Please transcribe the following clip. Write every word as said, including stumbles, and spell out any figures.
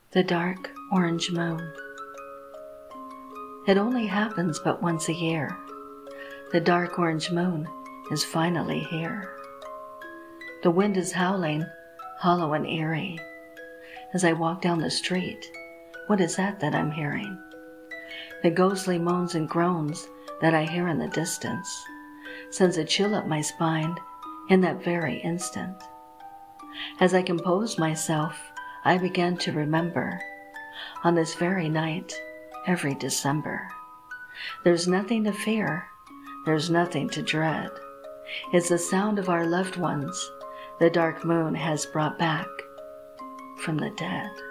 The dark orange moon. It only happens but once a year. The dark orange moon is finally here. The wind is howling, hollow and eerie. As I walk down the street, what is that that I'm hearing? The ghostly moans and groans that I hear in the distance sends a chill up my spine in that very instant. As I compose myself, I began to remember, on this very night, every December. There's nothing to fear, there's nothing to dread. It's the sound of our loved ones the dark moon has brought back from the dead.